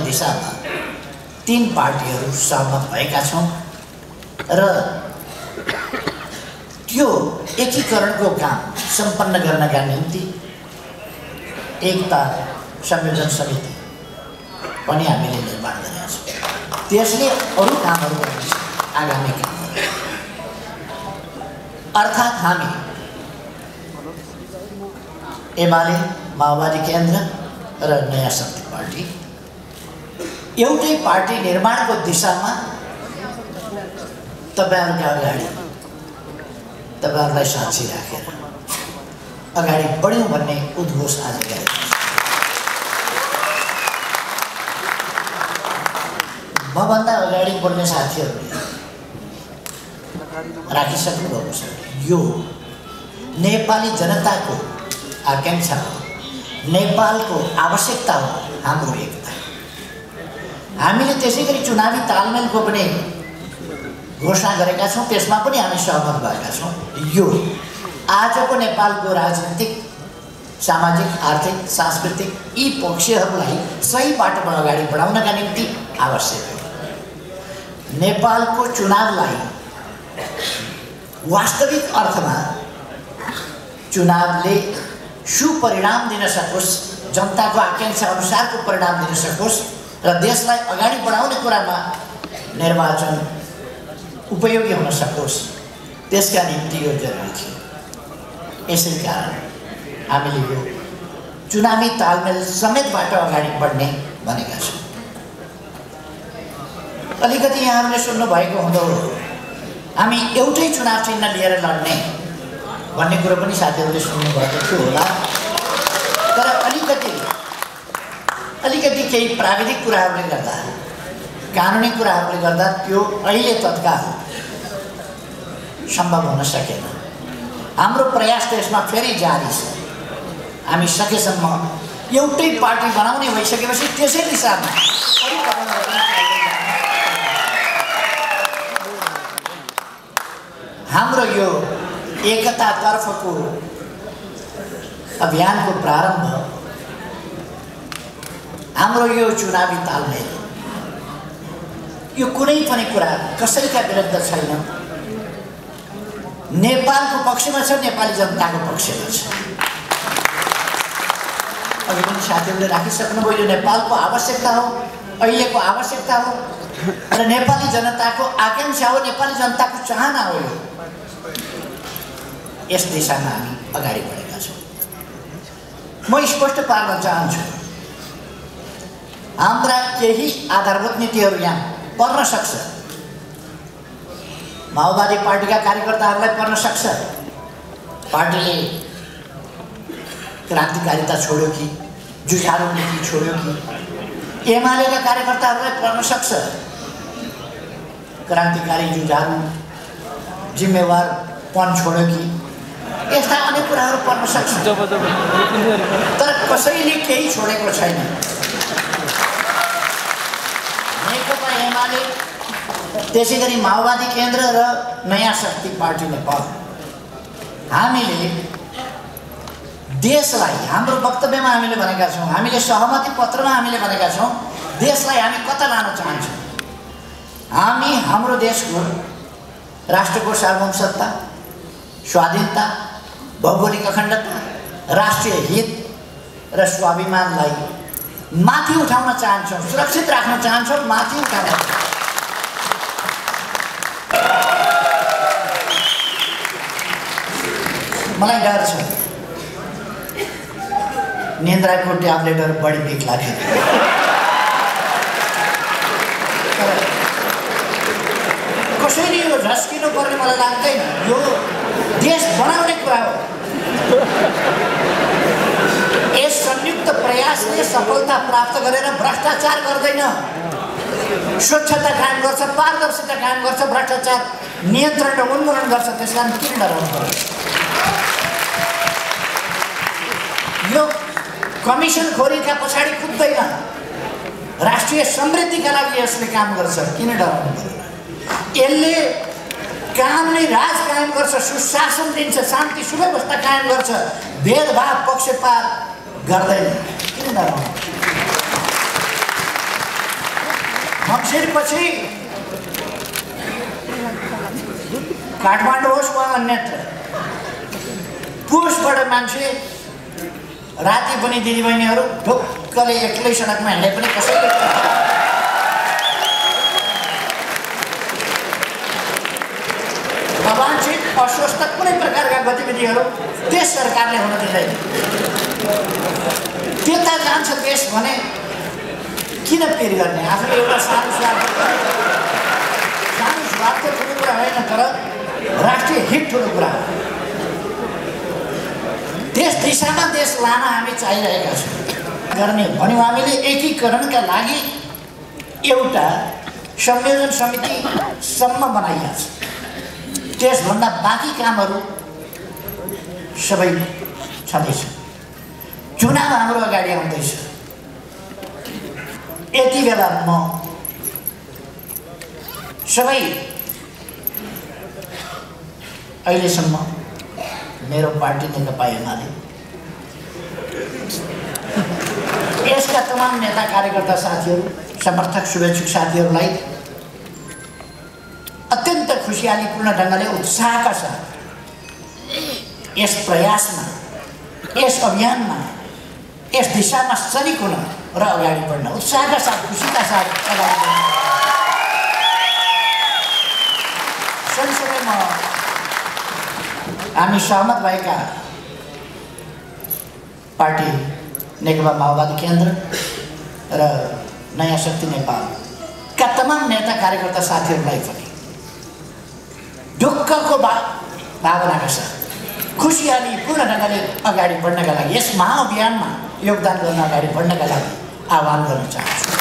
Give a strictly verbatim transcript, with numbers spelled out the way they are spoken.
दिशामा तीन पार्टीहरू सहमत भएका छौँ र त्यो एकीकरणको काम सम्पन्न गर्नका निम्ति एकता संयोजन समिति पनि हामीले निर्माण गरेका छौँ। त्यसले अरू कामहरू गर्नेछ, आगामी कामहरू। अर्थात् हामी एमाले, माओवादी केन्द्र र नयाँ शक्ति पार्टी एउटै पार्टी निर्माणको दिशामा तपाईहरुका अगाडि तपाईहरुलाई साक्षी राखेर अगाडि बढ्यौं भन्ने उद्घोष आज गरेको छ। मभन्दा अगाडि बढ्ने साथीहरूले राखिसक्नु भएको छ। यो नेपाली जनताको आकांक्षा हो, नेपालको आवश्यकता हो, हाम्रो एकता। हामीले त्यसैगरी चुनावी तालमेलको पनि घोषणा गरेका छौं, त्यसमा पनि हामी सहमत भएका छौं। यो आजको नेपालको राजनीतिक, सामाजिक, आर्थिक, सांस्कृतिक यी पक्षहरूलाई सही बाटोमा अगाडि बढाउनका निम्ति आवश्यक हो। नेपालको चुनावलाई वास्तविक अर्थमा चुनावले सुपरिणाम दिन सकोस्, जनताको आकांक्षा अनुसारको परिणाम दिन सकोस् र देशलाई अगाडि बढाउने कुरामा निर्वाचन उपयोगी हुन सकोस्, त्यसका निम्ति यो जरुरी थियो। यसै कारण हामीले यो चुनावी तालमेल समेतबाट अगाडि बढ्ने भनेका छौँ। अलिकति यहाँहरूले सुन्नु भएको हुँदो हामी एउटै चुनाव चिन्ह लिएर लड्ने भन्ने कुरो पनि साथीहरूले सुन्नु भएको थियो होला। तर अलिकति अलिकति केही प्राविधिक कुराहरूले गर्दा, कानुनी कुराहरूले गर्दा त्यो अहिले तत्काल सम्भव हुन सकेन। हाम्रो प्रयास त्यसमा फेरि जारी छ। हामी सकेसम्म एउटै पार्टी बनाउने भइसकेपछि त्यसै दिशामा हाम्रो यो एकतातर्फको अभियानको प्रारम्भ, हाम्रो यो चुनावी तालमेल यो कुनै पनि कुरा कसैका विरुद्ध छैन, नेपालको पक्षमा छ, नेपाली जनताको पक्षमा छ। अघि पनि साथीहरूले राखिसक्नुभयो, यो नेपालको आवश्यकता हो, अहिलेको आवश्यकता हो र नेपाली जनताको आकांक्षा हो, नेपाली जनताको चाहना हो। यस दिशामा हामी अगाडि बढेका छौँ। म स्पष्ट पार्न चाहन्छु, हाम्रा केही आधारभूत नीतिहरू यहाँ पर्न सक्छ। माओवादी पार्टीका कार्यकर्ताहरूलाई पर्न सक्छ। पार्टीले क्रान्तिकारिता छोड्यो कि, जुझारु नीति छोड्यो कि। एमालेका कार्यकर्ताहरूलाई पर्न सक्छ। क्रान्तिकारी, जुझारु, जिम्मेवारपन छोड्यो कि। यस्ता अनेक कुराहरू पर्न सक्छ। तर कसैले केही छोडेको छैन। नेकपा एमाले, त्यसैगरी माओवादी केन्द्र र नयाँ शक्ति पार्टी नेपाल, हामीले देशलाई, हाम्रो वक्तव्यमा हामीले भनेका छौँ, हामीले सहमति पत्रमा हामीले भनेका छौँ, देशलाई हामी कता लान चाहन्छौँ। हामी हाम्रो देशको राष्ट्रको सार्वभौमसत्ता, स्वाधीनता, भौगोलिक अखण्डता, राष्ट्रिय हित र स्वाभिमानलाई माथि उठाउन चाहन्छौँ, सुरक्षित राख्न चाहन्छौँ, माथि उठाउन। मलाई डर छ निन्द्राको ट्याब्लेटहरू बढी बिक लाग्यो। कसैले यो झस्किनु पर्ने मलाई लाग्दैन। यो देश बनाउने कुरा हो। यस संयुक्त प्रयासले सफलता प्राप्त गरेर भ्रष्टाचार गर्दैन, स्वच्छता कायम गर्छ, पारदर्शिता कायम गर्छ, भ्रष्टाचार नियन्त्रण र उन्मूलन गर्छ। त्यस कारण किन डराउनु पर्छ? यो कमिसन खोरीका पछाडि कुद्दैन, राष्ट्रिय समृद्धिका लागि यसले काम गर्छ। किन डराउनु पर्छ? यसले काम नै राज कायम गर्छ, सुशासन दिन्छ, शान्ति सुव्यवस्था कायम गर्छ, भेदभाव, पक्षपात गर्दैन। किन डराउनु? मङ्सिरपछि काठमाडौँ होस् वा अन्यत्र पुसबाट मान्छे राति पनि दिदीबहिनीहरू ढुक्कले एक्लै सडकमा हिँडे पनि कसैले अवांछित अस्वस्थ कुनै प्रकारका गतिविधिहरू देश सरकारले हुन दिँदैन। त्यता जान्छ देश भने किन पेर गर्ने? आफूले एउटा सानो स्वार्थ सानो स्वार्थ ठुलो कुरा होइन, तर राष्ट्रिय हित ठुलो कुरा हो। त्यस दिशामा देश लान हामी चाहिरहेका छौँ गर्ने भन्यौँ। हामीले एकीकरणका लागि एउटा संयोजन समितिसम्म बनाइएको छ। त्यसभन्दा बाँकी कामहरू सबै छँदैछ। चुनाव हाम्रो अगाडि आउँदैछ। यति बेला म सबै अहिलेसम्म मेरो पार्टी नेकपा एमाले यसका तमाम नेता कार्यकर्ता साथीहरू, समर्थक शुभेच्छुक साथीहरूलाई अत्यन्त खुसियालीपूर्ण ढङ्गले उत्साहका साथ यस प्रयासमा, यस अभियानमा, यस दिशामा सरिक हुन र अगाडि बढ्न उत्साहका साथ, खुसीका साथ अगाडि बढ्न सँगसँगै म हामी सहमत भएका पार्टी नेकपा माओवादी केन्द्र र नयाँ शक्ति नेपालका तमाम नेता कार्यकर्ता साथीहरूलाई पनि ढुक्कको भा भावनाका साथ खुसियालीपूर्ण ढङ्गले अगाडि बढ्नका लागि, यस महाअभियानमा योगदान गर्न अगाडि बढ्नका लागि आह्वान गर्न चाहन्छु।